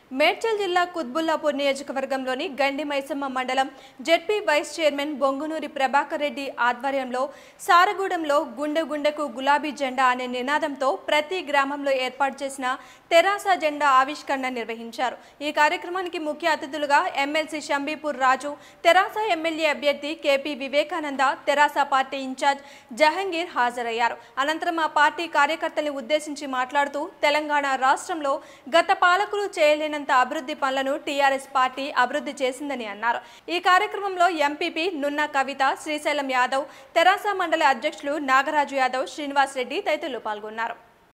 మేడ్చల్ జిల్లా కుత్బుల్లాపూర్ నియోజకవర్గంలోని గండి మైసమ్మ మండలం ZP vice chairman Bongunuri Prabhakar Reddy ఆధ్వర్యంలో సారగూడెంలో గుండె గుండెకు గులాబీ జెండా అనే నినాదంతో ప్రతి గ్రామంలో ఏర్పాటు చేసిన తెరాస జెండా ఆవిష్కరణ నిర్వహించారు। ఈ కార్యక్రమానికి ముఖ్య అతిథులుగా ఎమ్మెల్సీ షంబీపూర్ రాజు, తెరాస ఎమ్మెల్యే అభ్యర్థి KP Vivekananda, TRS party incharge Jahangir హాజరయ్యారు। అనంతరం ఆ పార్టీ కార్యకర్తల్ని ఉద్దేశించి మాట్లాడుతూ తెలంగాణ రాష్ట్రంలో గత పాలకులు చేయలేనంత అభివృద్ధి పనులను టీఆర్ఎస్ పార్టీ అభివృద్ధి చేసిందని అన్నారు। ఈ కార్యక్రమంలో ఎంపీపీ నున్న కవిత, శ్రీశైలం యాదవ్, తెరాస మండలి అధ్యక్షులు నాగరాజు యాదవ్, శ్రీనివాస్ రెడ్డి తదితరులు పాల్గొన్నారు।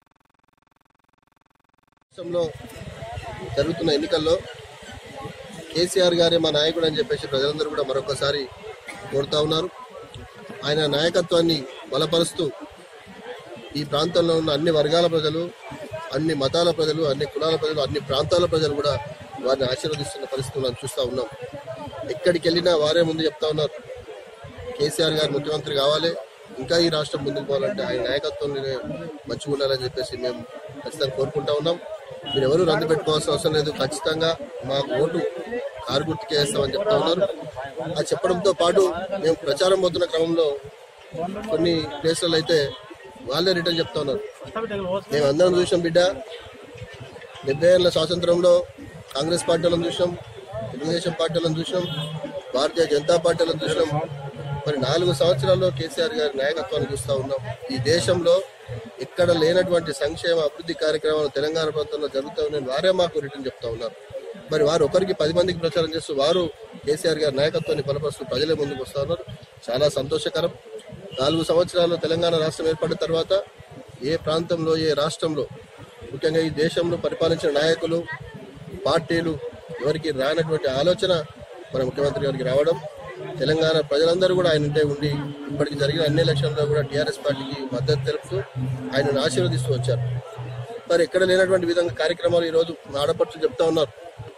జరుగుతున్న ఎన్నికల్లో కేసీఆర్ గారే మా నాయకుడు అని చెప్పేసి ప్రజలందరూ కూడా మరొకసారి కోరుతా ఉన్నారు। ఆయన నాయకత్వాన్ని బలపరుస్తూ ఈ ప్రాంతంలో ఉన్న అన్ని వర్గాల ప్రజలు, అన్ని మతాల ప్రజలు, అన్ని కులాల ప్రజలు, అన్ని ప్రాంతాల ప్రజలు కూడా వారిని ఆశీర్వదిస్తున్న పరిస్థితులు మనం చూస్తూ ఉన్నాం। ఎక్కడికి వెళ్ళినా వారే ముందు చెప్తా ఉన్నారు, కేసీఆర్ గారు ముఖ్యమంత్రి కావాలి, ఇంకా ఈ రాష్ట్రం ముందుకు పోవాలంటే ఆయన నాయకత్వంలోనే మంచిగా ఉండాలని చెప్పేసి మేము ఖచ్చితంగా కోరుకుంటా ఉన్నాం। మీరు ఎవరు రద్దు పెట్టుకోవాల్సిన అవసరం లేదు, ఖచ్చితంగా మాకు ఓటు కారు గుర్తుకే వేస్తామని చెప్తా ఉన్నారు। అది చెప్పడంతో పాటు మేము ప్రచారం పోతున్న క్రమంలో కొన్ని ప్లేస్లలో అయితే వాళ్ళే రిటర్న్ చెప్తా ఉన్నారు, మేము అందరం చూసాం బిడ్డ, 70 ఏళ్ల స్వాతంత్రంలో కాంగ్రెస్ పార్టీలను చూసాం, తెలుగుదేశం పార్టీలను చూసాం, భారతీయ జనతా పార్టీలను చూసాం, మరి 4 సంవత్సరాల్లో కేసీఆర్ గారి నాయకత్వాన్ని చూస్తూ ఉన్నాం। ఈ దేశంలో ఎక్కడ లేనటువంటి సంక్షేమ అభివృద్ధి కార్యక్రమాలు తెలంగాణ ప్రాంతంలో జరుగుతూ ఉన్నాయని వారే మాకు రిటర్న్ చెప్తా ఉన్నారు। మరి వారు ఒకరికి 10 మందికి ప్రచారం చేస్తూ వారు కేసీఆర్ గారి నాయకత్వాన్ని బలపరుస్తూ ప్రజలే ముందుకు వస్తూ ఉన్నారు, చాలా సంతోషకరం। 4 సంవత్సరాల్లో తెలంగాణ రాష్ట్రం ఏర్పడిన తర్వాత ఏ ప్రాంతంలో, ఏ రాష్ట్రంలో, ముఖ్యంగా ఈ దేశంలో పరిపాలించిన నాయకులు, పార్టీలు ఎవరికి రానటువంటి ఆలోచన మన ముఖ్యమంత్రి గారికి రావడం, తెలంగాణ ప్రజలందరూ కూడా ఆయన ఉంటే ఉండి ఇప్పటికి జరిగిన అన్ని ఎలక్షన్లో కూడా టీఆర్ఎస్ పార్టీకి మద్దతు తెలుపుతూ ఆయనను ఆశీర్వదిస్తూ వచ్చారు। మరి ఎక్కడ లేనటువంటి విధంగా కార్యక్రమాలు ఈరోజు మా ఆడపడుచులు చెప్తా ఉన్నారు,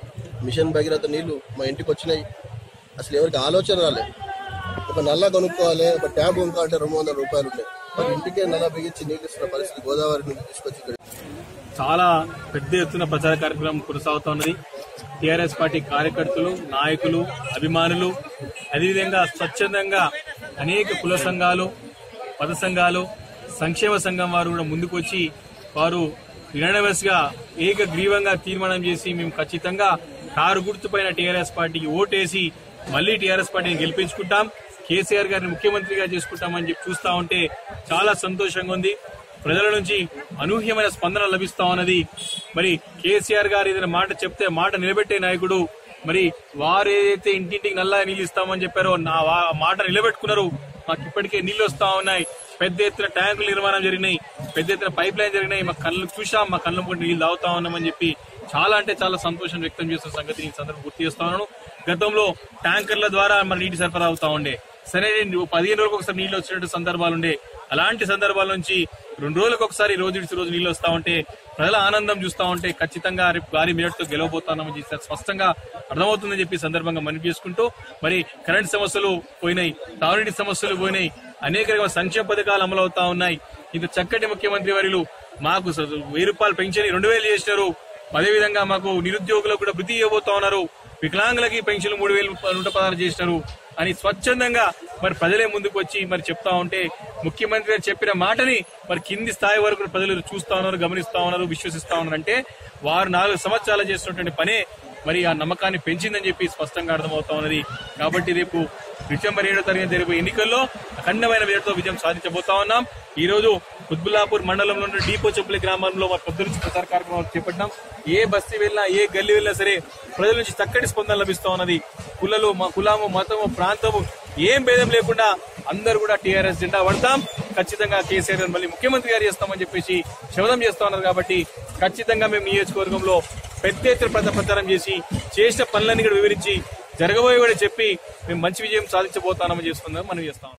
మిషన్ భగీరథ నీళ్లు మా ఇంటికి వచ్చినాయి, అసలు ఎవరికి ఆలోచన రాలేదు, ఒక నల్ల కొనుక్కోవాలి, ఒక ట్యాబ్ కొనుక్కోవాలంటే 200 రూపాయలు ఉన్నాయి, మరి ఇంటికే నల్ల బిగించి నీళ్ళు ఇస్తున్న పరిస్థితి గోదావరి నుంచి తీసుకొచ్చి ఇక్కడ చాలా పెద్ద ఎత్తున ప్రచార కార్యక్రమం కొనసాగుతా ఉన్నది। టీఆర్ఎస్ పార్టీ కార్యకర్తలు, నాయకులు, అభిమానులు, అదేవిధంగా స్వచ్ఛందంగా అనేక కుల సంఘాలు, మత సంఘాలు, సంక్షేమ సంఘం వారు కూడా ముందుకు వచ్చి వారు యునానిమస్ గా ఏకగ్రీవంగా తీర్మానం చేసి మేము ఖచ్చితంగా కారు గుర్తుపైన టీఆర్ఎస్ పార్టీకి ఓటేసి మళ్లీ టీఆర్ఎస్ పార్టీని గెలిపించుకుంటాం, కేసీఆర్ గారిని ముఖ్యమంత్రిగా చేసుకుంటామని చెప్పి చూస్తా ఉంటే చాలా సంతోషంగా ఉంది। ప్రజల నుంచి అనూహ్యమైన స్పందన లభిస్తా ఉన్నది। మరి కేసీఆర్ గారు ఏదైనా మాట చెప్తే మాట నిలబెట్టే నాయకుడు, మరి వారు ఏదైతే ఇంటింటికి నల్లా నీళ్ళు ఇస్తామని చెప్పారో ఆ మాట నిలబెట్టుకున్నారు। మాకు ఇప్పటికే నీళ్లు వస్తా ఉన్నాయి, పెద్ద ఎత్తున ట్యాంకుల నిర్మాణం జరిగినాయి, పెద్ద ఎత్తున పైప్ లైన్ జరిగినాయి, మా కళ్ళు చూసాం, మా కళ్ళ ముందు నీళ్లు తాగుతా ఉన్నామని చెప్పి చాలా అంటే చాలా సంతోషం వ్యక్తం చేస్తున్న సంగతి ఈ సందర్భం గుర్తు చేస్తా ఉన్నాను। గతంలో ట్యాంకర్ల ద్వారా మరి నీటి సరఫరా అవుతా ఉండే, సరే 15 రోజులకు ఒకసారి నీళ్లు వచ్చినట్టు సందర్భాలుండే, అలాంటి సందర్భాల నుంచి 2 రోజులకు ఒకసారి రోజు నీళ్లు వస్తా ఉంటే ప్రజల ఆనందం చూస్తా ఉంటే ఖచ్చితంగా రేపు భారీ మెజార్టీతో గెలవబోతామని సంస్పష్టంగా అర్థమవుతుందని చెప్పి సందర్భంగా మనవి చేసుకుంటూ, మరి కరెంట్ సమస్యలు పోయినాయి, తాగునీటి సమస్యలు పోయినాయి, అనేక రకాల సంక్షేమ పథకాలు అమలు అవుతా ఉన్నాయి। ఇంత చక్కటి ముఖ్యమంత్రి వర్యులు మాకు 1000 రూపాయలు పెన్షన్ 2000 చేసినారు, అదేవిధంగా మాకు నిరుద్యోగులకు కూడా వృత్తి ఇవ్వబోతా ఉన్నారు, వికలాంగులకి పెన్షన్ 3116 చేసినారు అని స్వచ్ఛందంగా మరి ప్రజలే ముందుకు వచ్చి మరి చెప్తా ఉంటే ముఖ్యమంత్రి గారు చెప్పిన మాటని మరి కింది స్థాయి వరకు ప్రజలు చూస్తా ఉన్నారు, గమనిస్తా ఉన్నారు, విశ్వసిస్తా ఉన్నారు। అంటే వారు 4 సంవత్సరాలు చేస్తున్నటువంటి పనే మరి ఆ నమ్మకాన్ని పెంచిందని చెప్పి స్పష్టంగా అర్థమవుతా ఉన్నది। కాబట్టి రేపు డిసెంబర్ 7వ తారీఖున జరిగే ఎన్నికల్లో అఖండమైన విజయంతో విజయం సాధించబోతా ఉన్నాం। ఈ రోజు కుత్బుల్లాపూర్ మండలంలోని డీపోచెంపల్లి గ్రామంలో వారి పొద్దు నుంచి ప్రచార కార్యక్రమాలు చేపట్టాం। ఏ బస్తీ వెళ్ళినా, ఏ గల్లీ వెళ్ళినా సరే ప్రజల నుంచి చక్కటి స్పందన లభిస్తా ఉన్నది। కులము, మతము, ప్రాంతము ఏం భేదం లేకుండా అందరూ కూడా టీఆర్ఎస్ జెండా పడతాం, ఖచ్చితంగా కేసీఆర్ గారు మళ్ళీ ముఖ్యమంత్రి గారు చేస్తామని చెప్పేసి శపథం చేస్తా ఉన్నారు। కాబట్టి ఖచ్చితంగా మేము నియోజకవర్గంలో పెద్ద ఎత్తున ప్రచారం చేసి చేసిన పనులన్నీ కూడా వివరించి జరగబోయే కూడా చెప్పి మేము మంచి విజయం సాధించబోతామని మనం చేస్తాం।